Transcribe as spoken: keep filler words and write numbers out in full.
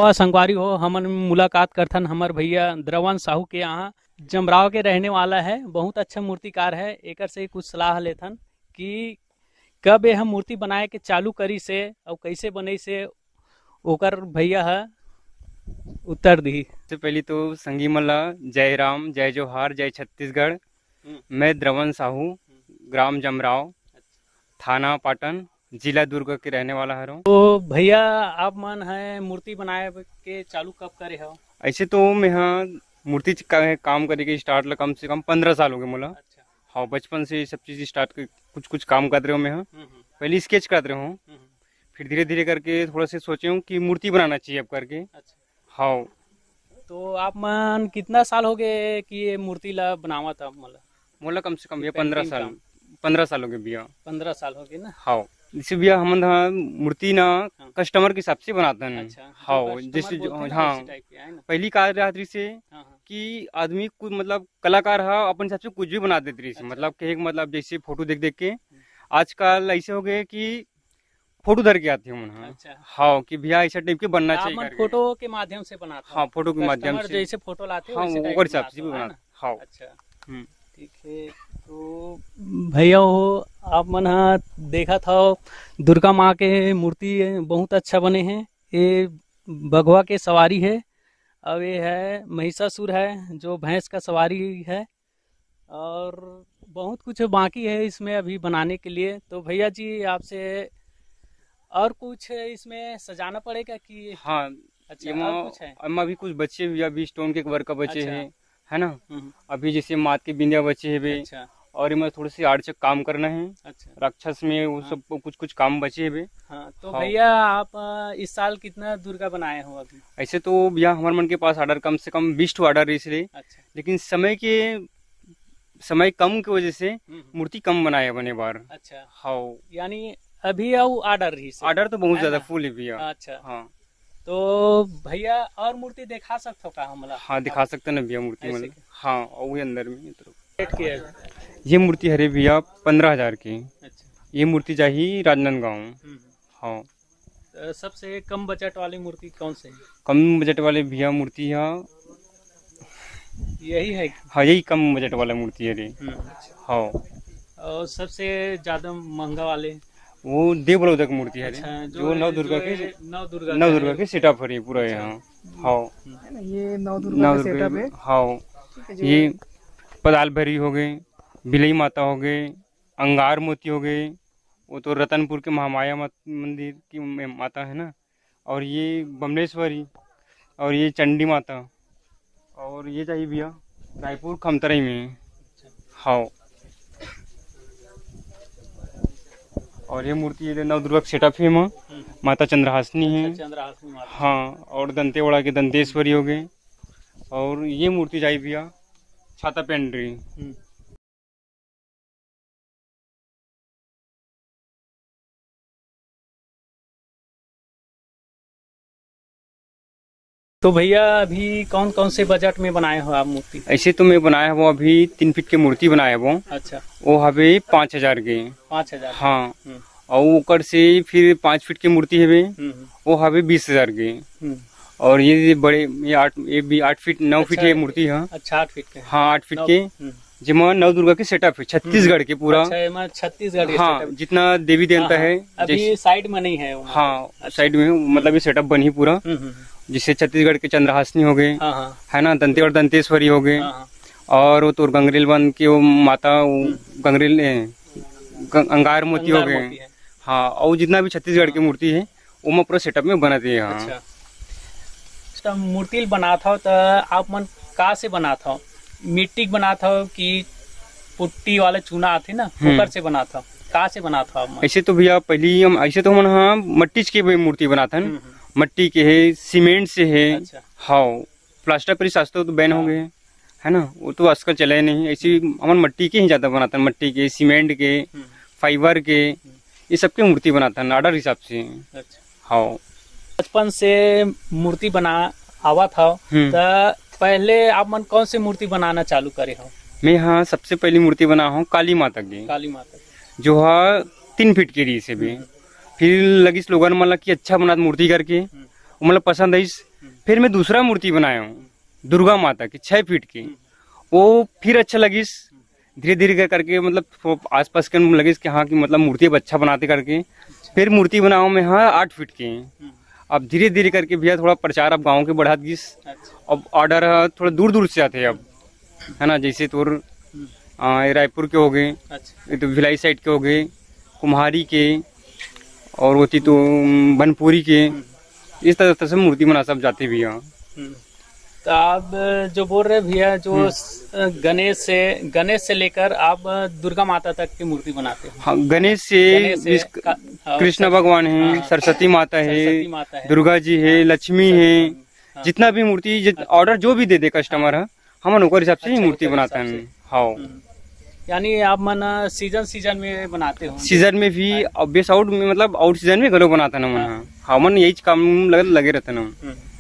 नवा संगवारी हो हमन मुलाकात करथन हमर भैया द्रवन साहू के यहाँ जमराव के रहने वाला है। बहुत अच्छा मूर्तिकार है। एकर से कुछ सलाह लेथन कि कब यह मूर्ति बनाए के चालू करी से और कैसे बने से ओकर भैया है उत्तर दी। सबसे पहले तो संगी मल्ला जय राम, जय जोहार, जय छत्तीसगढ़। मैं द्रवन साहू, ग्राम जमराव, थाना पाटन, जिला दुर्ग के रहने वाला है। तो भैया आप मन है मूर्ति बनाए के चालू कब करे हो? ऐसे तो मैं यहाँ मूर्ति का काम करे के स्टार्ट ला कम से कम पंद्रह साल हो गए मोला। अच्छा। हाँ, बचपन से सब चीज स्टार्ट कर कुछ कुछ काम कर रहे हो। मैं यहाँ पहले स्केच कर रहे हूँ, फिर धीरे धीरे करके थोड़ा से सोचे हूँ कि मूर्ति बनाना चाहिए अब करके। अच्छा। हाँ। तो आप मन कितना साल हो गए कि ये मूर्ति ला बनावा था? मोला मोला कम से कम ये पंद्रह साल पंद्रह साल हो गए भैया। पंद्रह साल हो गए ना। हाँ, जैसे भैया हम मूर्ति ना कस्टमर के हिसाब से बनाते हैं। अच्छा, हाँ, जैसे हाँ पहली कार रात्रि से कि आदमी कुछ मतलब कलाकार है अपन हिसाब से कुछ भी बना देते रही। मतलब के मतलब जैसे फोटो देख देख के आजकल ऐसे हो गए कि फोटो धर के आते हैं। अच्छा। हाँ, कि भैया ऐसा टाइप के बनना चाहिए। फोटो के माध्यम से बनाते। हाँ, फोटो के माध्यम से जैसे फोटो लाते हाँ वो हिसाब से भी बनाते। हाँ। अच्छा, ठीक है। तो भैया हो आप मन देखा था दुर्गा माँ के मूर्ति बहुत अच्छा बने हैं। ये बघवा के सवारी है और ये है महिषासुर है जो भैंस का सवारी है और बहुत कुछ बाकी है इसमें अभी बनाने के लिए। तो भैया जी आपसे और कुछ इसमें सजाना पड़ेगा कि? हाँ। अच्छा, और कुछ है? अभी कुछ बच्चे भी अभी स्टोन के वर्क का बच्चे अच्छा। है है ना। अभी जैसे मात के बिंदिया बच्चे है। अच्छा। और इनमें थोड़ी सी आर्चक काम करना है। अच्छा। राक्षस में वो हाँ। सब कुछ कुछ काम बचे है। हाँ, तो हाँ। भैया आप इस साल कितना दुर्गा बनाए हो अभी? ऐसे तो भैया हमारे मन के पास ऑर्डर कम से कम बीस टू ऑर्डर इसलिए। अच्छा। लेकिन समय के समय कम की वजह से मूर्ति कम बनाए बने बार। अच्छा। हाँ, यानी अभी ऑर्डर ही ऑर्डर तो बहुत ज्यादा फुल है भैया। अच्छा। हाँ, तो भैया और मूर्ति दिखा सकते हो का हमला? हाँ, दिखा सकते ना भैया मूर्ति मतलब। हाँ, और वही अंदर में तो ये मूर्ति है भैया पंद्रह हजार की। अच्छा। ये मूर्ति चाहिए राजनांदगांव। हाँ। तो सबसे कम बजट वाली मूर्ति कौन से है? कम बजट वाले भैया मूर्ति है यही है। हाँ, यही कम बजट वाला मूर्ति है रे। हाँ। और सबसे ज्यादा महंगा वाले वो देवलोधक मूर्ति है। अच्छा, जो, जो नव दुर्गा के नव दुर्गा नव दुर्गा के सेटअप है पूरा यहाँ। हाँ, ये नव दुर्गा का सेटअप है। हाँ, ये पदाल भरी हो गए, बिलई माता हो गए, अंगार मोती हो गए, वो तो रतनपुर के महामाया मंदिर की माता है ना। और ये बमलेश्वरी और ये चंडी माता। और ये चाहिए भैया रायपुर खमतराई में। हाँ, और ये मूर्ति ये नव दुर्गा सेटअप है माँ माता चंद्रहासनी है। चंद्रहासनी। हाँ, और दंतेवाड़ा के दंतेश्वरी हो गए। और ये मूर्ति चाहिए भैया छाता पेंड्री। तो भैया अभी कौन कौन से बजट में बनाए हो आप मूर्ति? ऐसे तो मैं बनाया वो अभी तीन फीट की मूर्ति बनाया वो। अच्छा। वो हवे पाँच हजार के। पाँच हजार हाँ, और ऊपर से फिर पाँच फीट की मूर्ति है वो हवे बीस हजार के। और ये बड़े ये आठ ये भी आठ फीट नौ अच्छा, फीट की मूर्ति है। अच्छा, आठ फीट के। हाँ, आठ फीट के जिमा नव दुर्गा के सेटअप है छत्तीसगढ़ के पूरा। अच्छा, छत्तीसगढ़। हाँ, जितना देवी देवता है अभी साइड में नहीं है। हाँ, साइड में मतलब ये सेटअप बनी पूरा। जिससे छत्तीसगढ़ के चंद्रहासनी हो गए है ना, दंतेवाड़ा दंतेश्वरी हो गए। और वो तो गंगरेल वन की वो माता गंगरेल अंगार मोती हो गए। हाँ, और जितना भी छत्तीसगढ़ की मूर्ति है वो पूरा सेटअप में बनाते हैं। अच्छा, मूर्ति बना था तो आप मन का से बना था? मिट्टी बना था कि पुट्टी वाले चूना आते ना ऊपर से बना था? का से बना था? ऐसे तो भैया पहले हम ऐसे तो हम हाँ मट्टी के मूर्ति बनाता है। मट्टी के है, सीमेंट से है। अच्छा। हाँ, प्लास्टर पर सस्ते तो बैन हो गए है ना, वो तो आजकल चले नहीं। ऐसी हम मट्टी के ही ज्यादा बनाते हैं, मट्टी के, सीमेंट के, फाइबर के, ये सब की मूर्ति बनाता है ऑर्डर हिसाब से। अच्छा। हाँ, बचपन से मूर्ति बना आवा था तो पहले आप मन कौन सी मूर्ति बनाना चालू करे हो? मैं हाँ सबसे पहली मूर्ति बना हूँ काली माता की। काली माता जो है तीन फीट की री से भी। फिर लगी स्लोगन मतलब कि अच्छा बना मूर्ति करके मतलब पसंद आई। फिर मैं दूसरा मूर्ति बनाया हूँ दुर्गा माता की छह फीट की, वो फिर अच्छा लगी। धीरे धीरे कर करके मतलब आसपास के लगे कि हाँ कि मतलब मूर्ति अब अच्छा बनाते करके फिर मूर्ति बनाऊँ मैं हाँ आठ फीट की। अब धीरे धीरे करके भैया थोड़ा प्रचार अब गाँव के बढ़ा दिस। अब ऑर्डर थोड़ा दूर दूर से आते हैं अब, है ना, जैसे तो रायपुर के हो गए, ये तो भिलाई साइड के हो गए, कुम्हारी के, और वो थी तो बनपुरी के, इस तरह से मूर्ति बना सब जाते भैया। तो आप जो बोल रहे भैया जो गणेश से गणेश से लेकर आप दुर्गा माता तक की मूर्ति बनाते हैं। हाँ, गणेश से, से कृष्ण भगवान है, हाँ, सरस्वती माता है, माता है, दुर्गा जी है, लक्ष्मी है, हाँ, जितना भी मूर्ति ऑर्डर जो भी दे दे कस्टमर है हम उनके हिसाब से ही मूर्ति बनाते हैं। हाँ, यानी आप मन सीजन सीजन में बनाते हो? सीजन में भी, बेस आउट में मतलब आउट सीजन में घरों बनाता ना मन। हाँ, मन यही काम लगे लगे रहते ना।